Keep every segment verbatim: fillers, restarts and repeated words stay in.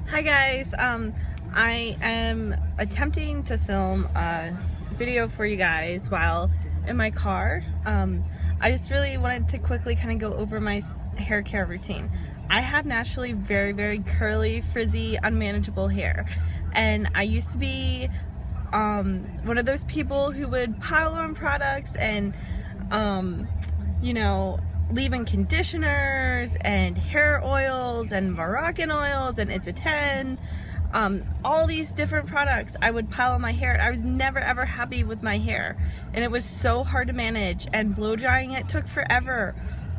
Hi guys, um, I am attempting to film a video for you guys while in my car. Um, I just really wanted to quickly kind of go over my hair care routine. I have naturally very, very curly, frizzy, unmanageable hair. And I used to be um, one of those people who would pile on products and, um, you know, leave-in conditioners and hair oils and Moroccan oils and It's a ten, um, all these different products I would pile on my hair. I was never ever happy with my hair, and it was so hard to manage, and blow drying it took forever.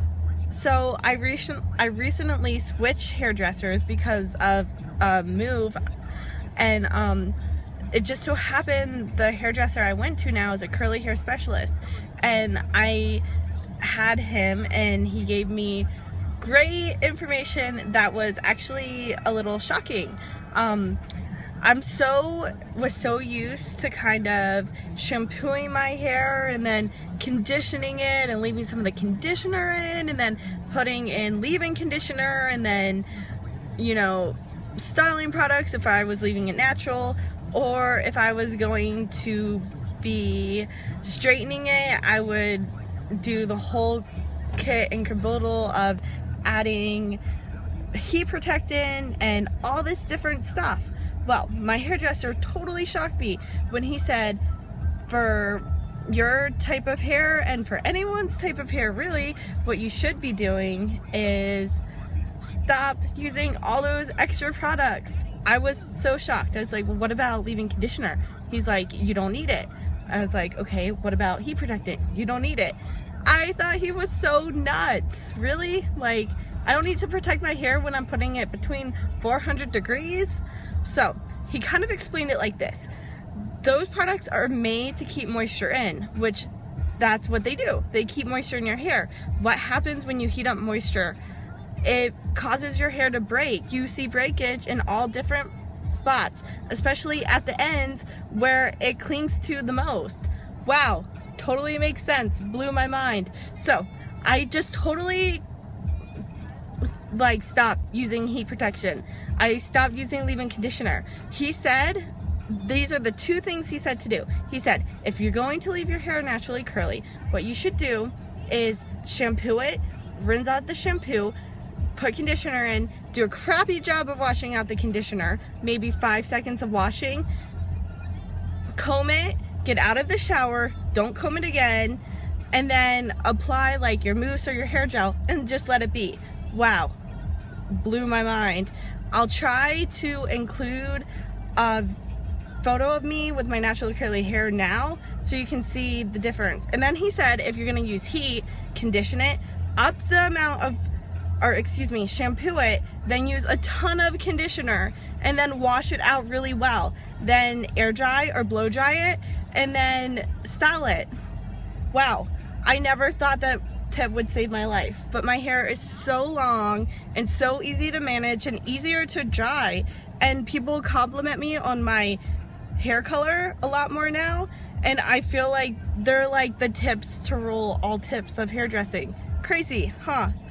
So I, recent I recently switched hairdressers because of a move, and um, it just so happened the hairdresser I went to now is a curly hair specialist, and I had him and he gave me great information that was actually a little shocking. Um, I'm so, was so used to kind of shampooing my hair and then conditioning it and leaving some of the conditioner in and then putting in leave-in conditioner and then, you know, styling products if I was leaving it natural, or if I was going to be straightening it, I would do the whole kit and caboodle of adding heat protectant and all this different stuff. Well, my hairdresser totally shocked me when he said, for your type of hair and for anyone's type of hair really, what you should be doing is stop using all those extra products. I was so shocked. I was like, well, what about leave-in conditioner? He's like, you don't need it. I was like, okay, what about heat protectant? You don't need it. I thought he was so nuts. Really? Like, I don't need to protect my hair when I'm putting it between four hundred degrees? So, he kind of explained it like this. Those products are made to keep moisture in, which that's what they do. They keep moisture in your hair. What happens when you heat up moisture? It causes your hair to break. You see breakage in all different spots, especially at the ends where it clings to the most. Wow, totally makes sense. Blew my mind. So I just totally like stopped using heat protection. I stopped using leave-in conditioner. He said these are the two things he said to do. He said, if you're going to leave your hair naturally curly, what you should do is shampoo it, rinse out the shampoo, put conditioner in, do a crappy job of washing out the conditioner, maybe five seconds of washing, comb it, get out of the shower, don't comb it again, and then apply like your mousse or your hair gel and just let it be. Wow, blew my mind. I'll try to include a photo of me with my naturally curly hair now so you can see the difference. And then he said if you're gonna use heat, condition it, up the amount of or excuse me, shampoo it, then use a ton of conditioner, and then wash it out really well. Then air dry or blow dry it, and then style it. Wow, I never thought that tip would save my life, but my hair is so long and so easy to manage and easier to dry, and people compliment me on my hair color a lot more now, and I feel like they're like the tips to rule all tips of hairdressing. Crazy, huh?